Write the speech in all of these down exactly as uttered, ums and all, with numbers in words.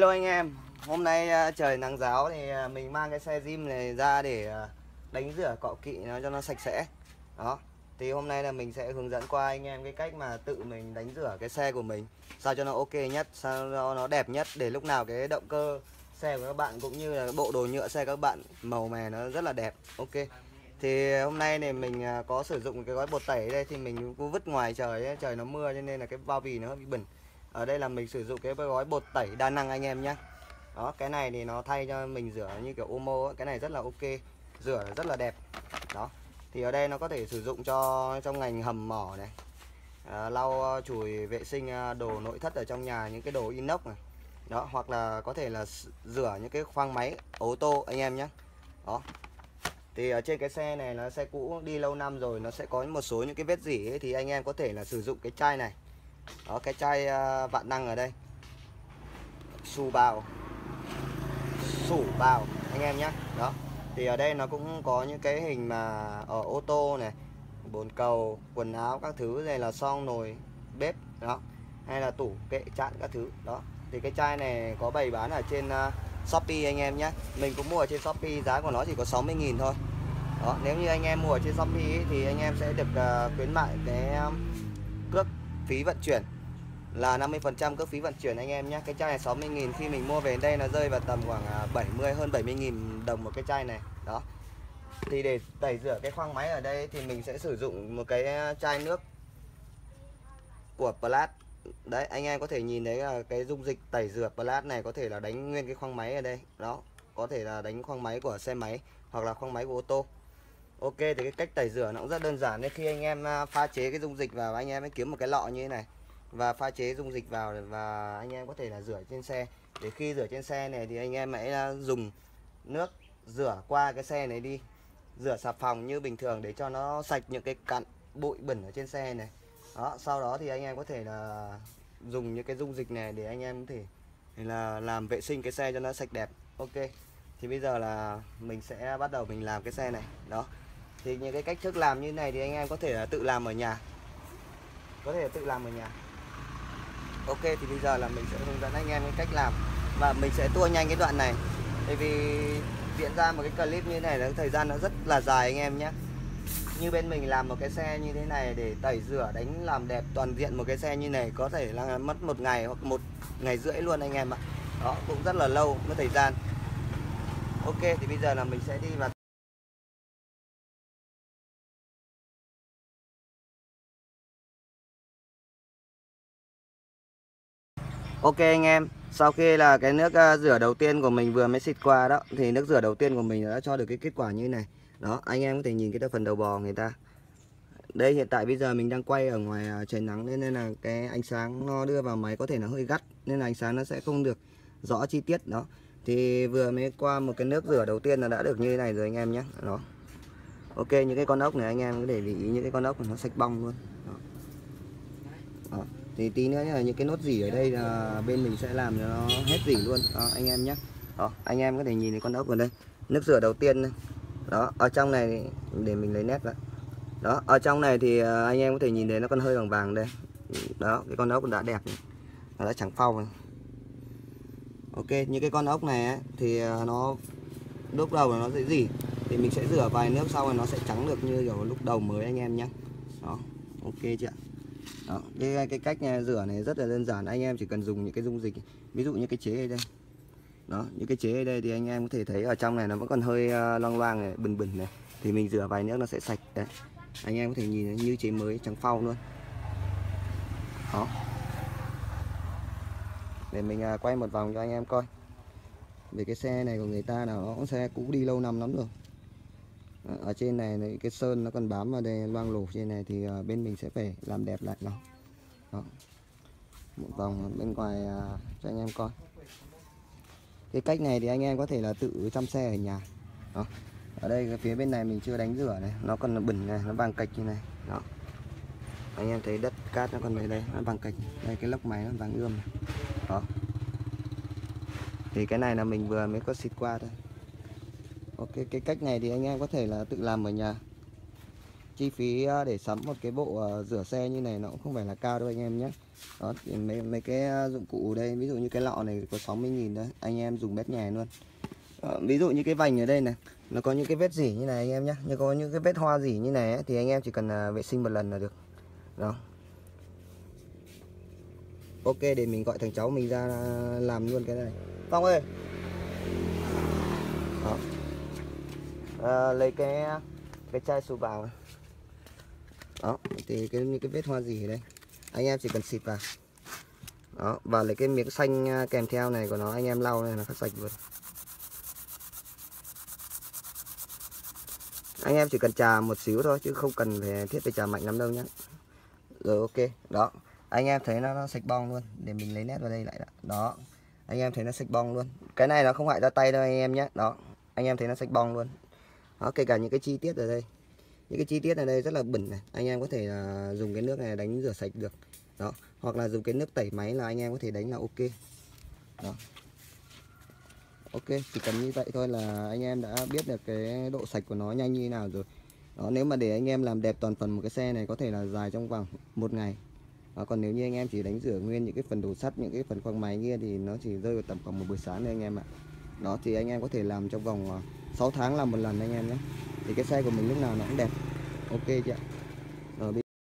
Hello anh em, hôm nay trời nắng ráo thì mình mang cái xe gym này ra để đánh rửa cọ kỵ nó cho nó sạch sẽ. Đó, thì hôm nay là mình sẽ hướng dẫn qua anh em cái cách mà tự mình đánh rửa cái xe của mình sao cho nó ok nhất, sao cho nó đẹp nhất, để lúc nào cái động cơ xe của các bạn cũng như là bộ đồ nhựa xe các bạn màu mè nó rất là đẹp. Ok, thì hôm nay này mình có sử dụng cái gói bột tẩy ở đây, thì mình cũng vứt ngoài trời ấy, trời nó mưa cho nên là cái bao bì nó bị bẩn. Ở đây là mình sử dụng cái gói bột tẩy đa năng anh em nhé. Đó, cái này thì nó thay cho mình rửa như kiểu Omo ấy. Cái này rất là ok, rửa rất là đẹp. Đó, thì ở đây nó có thể sử dụng cho trong ngành hầm mỏ này, à, lau chùi vệ sinh đồ nội thất ở trong nhà, những cái đồ inox này. Đó, hoặc là có thể là rửa những cái khoang máy ô tô anh em nhé. Đó, thì ở trên cái xe này là xe cũ đi lâu năm rồi, nó sẽ có một số những cái vết rỉ ấy, thì anh em có thể là sử dụng cái chai này. Đó, cái chai uh, vạn năng ở đây, xù bào sủ bào anh em nhé. Đó, thì ở đây nó cũng có những cái hình mà ở ô tô này, bồn cầu, quần áo các thứ, này là xoong nồi bếp đó, hay là tủ kệ chạn các thứ. Đó, thì cái chai này có bày bán ở trên uh, Shopee anh em nhé. Mình cũng mua ở trên Shopee, giá của nó chỉ có sáu mươi nghìn thôi. Đó, nếu như anh em mua ở trên Shopee ấy, thì anh em sẽ được uh, khuyến mại cái um, cước phí vận chuyển là năm mươi phần trăm cước phí vận chuyển anh em nhé. Cái chai này sáu mươi nghìn, khi mình mua về đây nó rơi vào tầm khoảng bảy mươi, hơn bảy mươi nghìn đồng một cái chai này. Đó, thì để tẩy rửa cái khoang máy ở đây thì mình sẽ sử dụng một cái chai nước của Plus. Đấy, anh em có thể nhìn thấy là cái dung dịch tẩy rửa Plus này có thể là đánh nguyên cái khoang máy ở đây. Đó, có thể là đánh khoang máy của xe máy hoặc là khoang máy của ô tô. Ok, thì cái cách tẩy rửa nó cũng rất đơn giản. Nên khi anh em pha chế cái dung dịch vào, anh em hãy kiếm một cái lọ như thế này và pha chế dung dịch vào, và anh em có thể là rửa trên xe. Để khi rửa trên xe này thì anh em hãy dùng nước rửa qua cái xe này đi, rửa xà phòng như bình thường để cho nó sạch những cái cặn bụi bẩn ở trên xe này. Đó, sau đó thì anh em có thể là dùng những cái dung dịch này để anh em có thể là làm vệ sinh cái xe cho nó sạch đẹp. Ok, thì bây giờ là mình sẽ bắt đầu mình làm cái xe này. Đó, thì những cái cách thức làm như này thì anh em có thể là tự làm ở nhà, có thể là tự làm ở nhà. Ok, thì bây giờ là mình sẽ hướng dẫn anh em cái cách làm, và mình sẽ tua nhanh cái đoạn này, bởi vì diễn ra một cái clip như này là thời gian nó rất là dài anh em nhé. Như bên mình làm một cái xe như thế này để tẩy rửa đánh làm đẹp toàn diện một cái xe như này có thể là mất một ngày hoặc một ngày rưỡi luôn anh em ạ. Đó, cũng rất là lâu, mất thời gian. Ok, thì bây giờ là mình sẽ đi vào. Ok anh em, sau khi là cái nước rửa đầu tiên của mình vừa mới xịt qua đó, thì nước rửa đầu tiên của mình đã cho được cái kết quả như này. Đó, anh em có thể nhìn cái phần đầu bò người ta. Đây, hiện tại bây giờ mình đang quay ở ngoài trời nắng nên là cái ánh sáng nó đưa vào máy có thể là hơi gắt, nên là ánh sáng nó sẽ không được rõ chi tiết. Đó, thì vừa mới qua một cái nước rửa đầu tiên là đã được như thế này rồi anh em nhé. Đó, ok, những cái con ốc này anh em có để ý những cái con ốc nó sạch bong luôn. Đó. Đó, thì tí nữa là những cái nốt rỉ ở đây là bên mình sẽ làm cho nó hết rỉ luôn. Đó, anh em nhé. Đó, anh em có thể nhìn thấy con ốc ở đây, nước rửa đầu tiên này. Đó, ở trong này để mình lấy nét lại. Đó, ở trong này thì anh em có thể nhìn thấy nó còn hơi vàng vàng đây. Đó, cái con ốc đã đẹp này. Nó đã trắng phau này. Ok, những cái con ốc này ấy, thì nó lúc đầu là nó sẽ rỉ, thì mình sẽ rửa vài nước sau rồi nó sẽ trắng được như kiểu lúc đầu mới anh em nhé. Đó, ok chưa? Đó, cái, cái cách rửa này rất là đơn giản, anh em chỉ cần dùng những cái dung dịch, ví dụ như cái chế ở đây. Đó, những cái chế ở đây thì anh em có thể thấy ở trong này nó vẫn còn hơi loang loang này, bừng bừng này, thì mình rửa vài nước nó sẽ sạch đấy. Anh em có thể nhìn như chế mới trắng phau luôn. Đó, để mình quay một vòng cho anh em coi. Về cái xe này của người ta nào nó cũng xe cũ đi lâu năm lắm rồi. Ở trên này cái sơn nó còn bám vào đây loang lổ trên này, thì bên mình sẽ phải làm đẹp lại nó. Đó, một vòng bên ngoài cho anh em coi. Cái cách này thì anh em có thể là tự chăm xe ở nhà. Đó, ở đây cái phía bên này mình chưa đánh rửa này, nó còn bẩn này, nó vàng cạch như này. Đó, anh em thấy đất cát nó còn về đây, nó vàng cạch. Đây cái lốc máy nó vàng ươm này. Đó, thì cái này là mình vừa mới có xịt qua thôi. Ok, cái cách này thì anh em có thể là tự làm ở nhà. chi phí để sắm một cái bộ rửa xe như này nó cũng không phải là cao đâu anh em nhé. Đó thì mấy mấy cái dụng cụ đây, ví dụ như cái lọ này có sáu mươi nghìn đấy, anh em dùng bét nhè luôn. Đó, ví dụ như cái vành ở đây này nó có những cái vết rỉ như này anh em nhé, như có những cái vết hoa rỉ như này ấy, thì anh em chỉ cần vệ sinh một lần là được. Đó. Ok, để mình gọi thằng cháu mình ra làm luôn cái này. Phong ơi. Đó. À, lấy cái cái chai xù vào này. Đó, thì cái những cái vết hoa gì ở đây anh em chỉ cần xịt vào. Đó, và lấy cái miếng xanh kèm theo này của nó anh em lau này là sạch luôn. Anh em chỉ cần chà một xíu thôi chứ không cần phải thiết phải chà mạnh lắm đâu nhé. Rồi ok, đó. Anh em thấy nó, nó sạch bong luôn. Để mình lấy nét vào đây lại đó. Đó. Anh em thấy nó sạch bong luôn. Cái này nó không hại ra tay đâu anh em nhé. Đó. Anh em thấy nó sạch bong luôn. Đó, kể cả những cái chi tiết ở đây. Những cái chi tiết ở đây rất là bẩn này. Anh em có thể là dùng cái nước này đánh rửa sạch được. Đó. Hoặc là dùng cái nước tẩy máy là anh em có thể đánh là ok. Đó. Ok, chỉ cần như vậy thôi là anh em đã biết được cái độ sạch của nó nhanh như thế nào rồi. Đó, nếu mà để anh em làm đẹp toàn phần một cái xe này có thể là dài trong vòng một ngày. Đó, còn nếu như anh em chỉ đánh rửa nguyên những cái phần đồ sắt, những cái phần khoang máy kia thì nó chỉ rơi vào tầm khoảng một buổi sáng thôi anh em ạ. Đó thì anh em có thể làm trong vòng sáu tháng làm một lần anh em nhé. Thì cái xe của mình lúc nào nó cũng đẹp. Ok chị ạ. Rồi,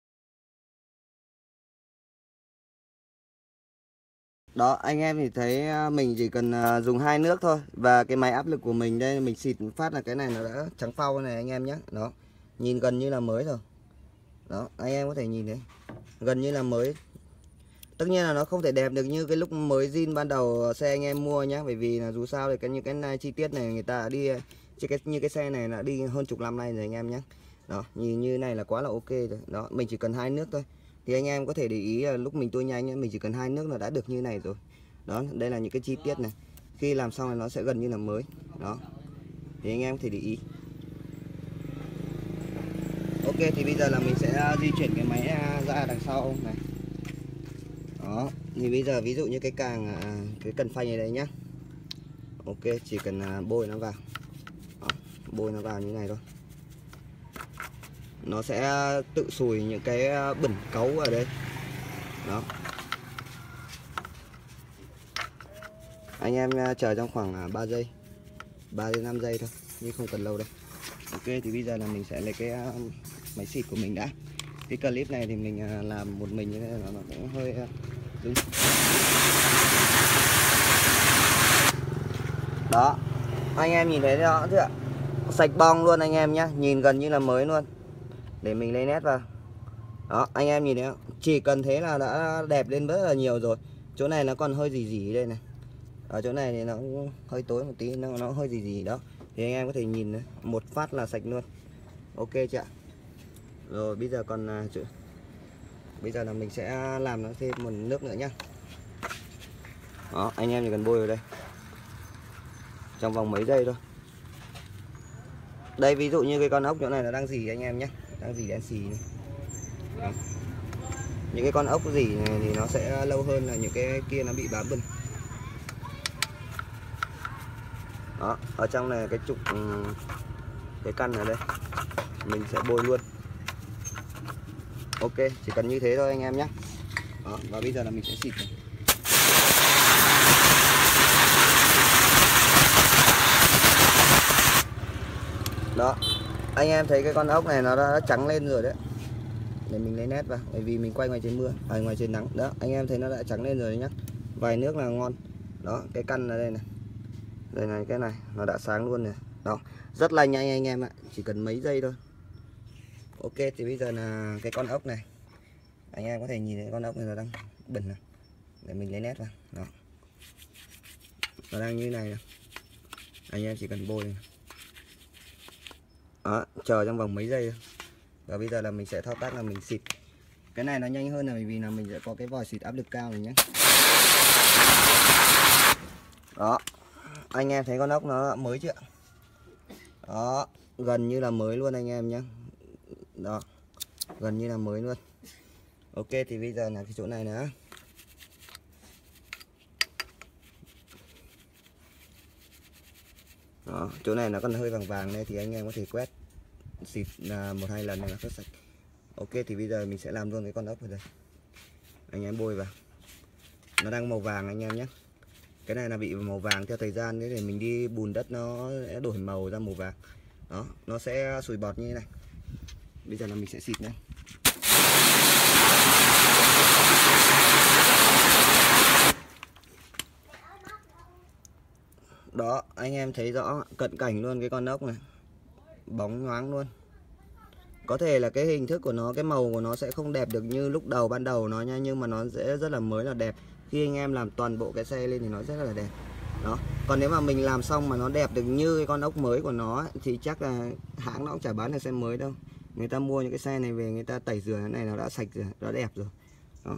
đó anh em thì thấy mình chỉ cần dùng hai nước thôi. Và cái máy áp lực của mình đây mình xịt phát là cái này nó đã trắng phau này anh em nhé. Đó, nhìn gần như là mới rồi. Đó, anh em có thể nhìn thấy gần như là mới. Tất nhiên là nó không thể đẹp được như cái lúc mới zin ban đầu xe anh em mua nhá, bởi vì là dù sao thì cái những cái chi tiết này người ta đi chứ cái như cái xe này là đi hơn chục năm nay rồi anh em nhé. Đó, nhìn như này là quá là ok rồi. Đó, mình chỉ cần hai nước thôi. Thì anh em có thể để ý là lúc mình tua nhanh mình chỉ cần hai nước là đã được như này rồi. Đó, đây là những cái chi tiết này. Khi làm xong thì nó sẽ gần như là mới. Đó. Thì anh em có thể để ý. Ok, thì bây giờ là mình sẽ di chuyển cái máy ra đằng sau này. Đó, thì bây giờ ví dụ như cái càng cái cần phanh ở đây nhá. Ok, chỉ cần bôi nó vào. Đó, bôi nó vào như này thôi. Nó sẽ tự sùi những cái bẩn cáu ở đây. Đó. Anh em chờ trong khoảng ba giây, ba đến năm giây thôi, nhưng không cần lâu đâu. Ok, thì bây giờ là mình sẽ lấy cái máy xịt của mình đã. Cái clip này thì mình làm một mình nên là nó cũng hơi đúng. Đó, anh em nhìn thấy rõ chưa ạ? Sạch bong luôn anh em nhé, nhìn gần như là mới luôn. Để mình lấy nét vào. Đó, anh em nhìn thấy không? Chỉ cần thế là đã đẹp lên rất là nhiều rồi. Chỗ này nó còn hơi gì gì đây này. Ở chỗ này thì nó cũng hơi tối một tí, nó nó hơi gì gì đó. Thì anh em có thể nhìn đấy, một phát là sạch luôn. Ok chưa ạ? Rồi bây giờ còn uh, bây giờ là mình sẽ làm nó thêm một nước nữa nhá. Đó, anh em chỉ cần bôi vào đây. Trong vòng mấy giây thôi. Đây ví dụ như cái con ốc chỗ này nó đang rỉ anh em nhé, đang rỉ đen xì này. Đó. Những cái con ốc rỉ này thì nó sẽ lâu hơn là những cái kia nó bị bám bẩn. Đó, ở trong này cái trục cái căn ở đây mình sẽ bôi luôn. Ok, chỉ cần như thế thôi anh em nhé. Đó, và bây giờ là mình sẽ xịt này. Đó, anh em thấy cái con ốc này nó đã trắng lên rồi đấy. Để mình lấy nét vào, bởi vì mình quay ngoài trên mưa, à, ngoài trên nắng. Đó, anh em thấy nó đã trắng lên rồi đấy nhá. Vài nước là ngon. Đó, cái căn ở đây này. Đây này, cái này nó đã sáng luôn này. Đó, rất là nhanh anh em ạ, chỉ cần mấy giây thôi. Ok, thì bây giờ là cái con ốc này. Anh em có thể nhìn thấy con ốc này nó đang bẩn này. Để mình lấy nét vào. Đó. Nó đang như này này. Anh em chỉ cần bôi này. Đó, chờ trong vòng mấy giây thôi. Và bây giờ là mình sẽ thao tác là mình xịt. Cái này nó nhanh hơn là bởi vì là mình sẽ có cái vòi xịt áp lực cao này nhé. Đó, anh em thấy con ốc nó mới chưa? Đó, gần như là mới luôn anh em nhé. Đó, gần như là mới luôn. Ok, thì bây giờ là cái chỗ này nữa. Đó, chỗ này nó còn hơi vàng vàng đây thì anh em có thể quét xịt là một hai lần là rất sạch. Ok, thì bây giờ mình sẽ làm luôn cái con ốc ở đây. Anh em bôi vào. Nó đang màu vàng anh em nhé. Cái này là bị màu vàng theo thời gian, thế để mình đi bùn đất nó sẽ đổi màu ra màu vàng. Đó, nó sẽ sùi bọt như thế này. Bây giờ là mình sẽ xịt nhé. Đó, anh em thấy rõ cận cảnh luôn cái con ốc này. Bóng nhoáng luôn. Có thể là cái hình thức của nó, cái màu của nó sẽ không đẹp được như lúc đầu ban đầu nó nha, nhưng mà nó sẽ rất là mới là đẹp. Khi anh em làm toàn bộ cái xe lên thì nó rất là đẹp. Đó. Còn nếu mà mình làm xong mà nó đẹp được như cái con ốc mới của nó ấy, thì chắc là hãng nó cũng chả bán được xe mới đâu. Người ta mua những cái xe này về người ta tẩy rửa cái này nó đã sạch rồi, đã đẹp rồi. Đó.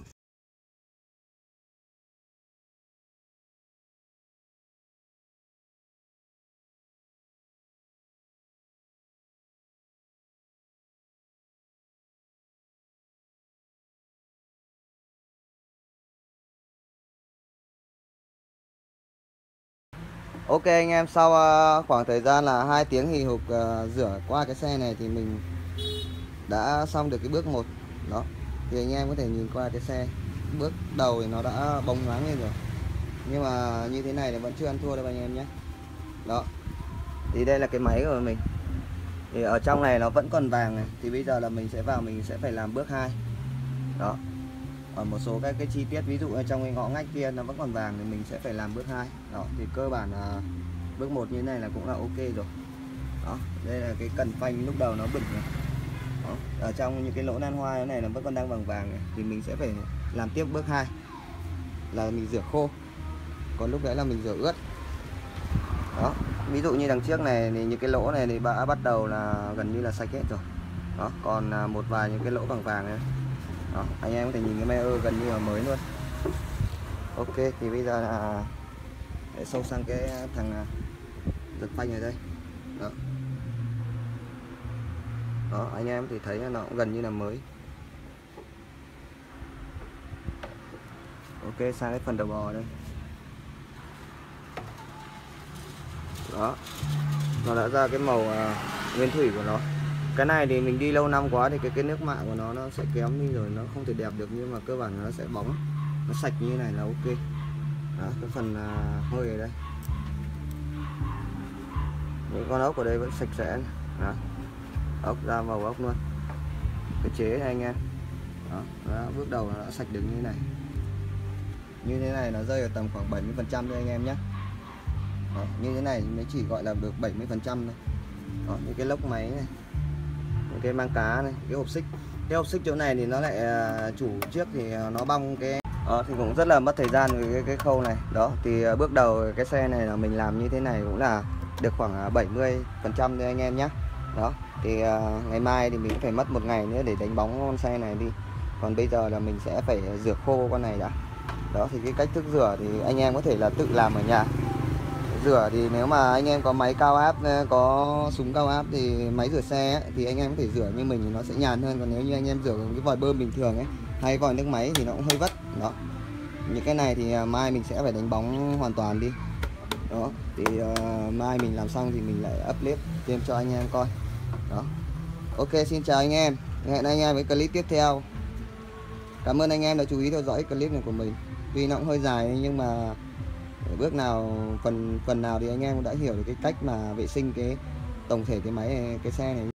Ok anh em, sau khoảng thời gian là hai tiếng hì hục uh, rửa qua cái xe này thì mình đã xong được cái bước một. Đó. Thì anh em có thể nhìn qua cái xe. Bước đầu thì nó đã bóng loáng lên rồi. Nhưng mà như thế này thì vẫn chưa ăn thua đâu anh em nhé. Đó. Thì đây là cái máy của mình. Thì ở trong này nó vẫn còn vàng này. Thì bây giờ là mình sẽ vào, mình sẽ phải làm bước hai. Đó. Còn một số các cái chi tiết, ví dụ ở trong cái ngõ ngách kia nó vẫn còn vàng thì mình sẽ phải làm bước hai. Đó, thì cơ bản là bước một như thế này là cũng là ok rồi. Đó, đây là cái cần phanh lúc đầu nó bẩn này. Đó, ở trong những cái lỗ nan hoa này nó vẫn còn đang vàng vàng này thì mình sẽ phải làm tiếp bước hai là mình rửa khô. Còn lúc đấy là mình rửa ướt. Đó, ví dụ như đằng trước này thì những cái lỗ này thì đã bắt đầu là gần như là sạch hết rồi. Đó, còn một vài những cái lỗ vàng vàng này. Đó, anh em có thể nhìn cái máy ơ gần như là mới luôn. Ok, thì bây giờ là để sâu sang cái thằng giật phanh ở đây. Đó. Đó, anh em thì thấy nó cũng gần như là mới. Ok, sang cái phần đầu bò đây. Đó, nó đã ra cái màu uh, nguyên thủy của nó. Cái này thì mình đi lâu năm quá thì cái cái nước mạ của nó nó sẽ kém đi rồi, nó không thể đẹp được, nhưng mà cơ bản nó sẽ bóng, nó sạch như thế này là ok. Đó, cái phần uh, hơi ở đây, những con ốc ở đây vẫn sạch sẽ. Đó, ốc ra màu ốc luôn. Cái chế này anh em. Đó, đó, bước đầu nó đã sạch được như thế này. Như thế này nó rơi ở tầm khoảng bảy mươi phần trăm thôi anh em nhé. Đó, như thế này mới chỉ gọi là được bảy mươi phần trăm thôi. Đó, những cái lốc máy này, những cái mang cá này, cái hộp xích. Cái hộp xích chỗ này thì nó lại chủ trước thì nó bong cái đó, thì cũng rất là mất thời gian với cái, cái khâu này. Đó, thì bước đầu cái xe này là mình làm như thế này cũng là được khoảng bảy mươi phần trăm thôi anh em nhé. Đó, thì uh, ngày mai thì mình phải mất một ngày nữa để đánh bóng con xe này đi. Còn bây giờ là mình sẽ phải rửa khô con này đã. Đó, thì cái cách thức rửa thì anh em có thể là tự làm ở nhà. Rửa thì nếu mà anh em có máy cao áp, có súng cao áp thì máy rửa xe ấy, thì anh em có thể rửa như mình thì nó sẽ nhàn hơn. Còn nếu như anh em rửa cái vòi bơm bình thường ấy, hay vòi nước máy thì nó cũng hơi vất. Đó, những cái này thì mai mình sẽ phải đánh bóng hoàn toàn đi. Đó, thì uh, mai mình làm xong thì mình lại up clip thêm cho anh em coi. Đó, ok, xin chào anh em, hẹn anh em với clip tiếp theo. Cảm ơn anh em đã chú ý theo dõi clip này của mình. Tuy nó cũng hơi dài nhưng mà bước nào phần phần nào thì anh em cũng đã hiểu được cái cách mà vệ sinh cái tổng thể cái máy cái xe này.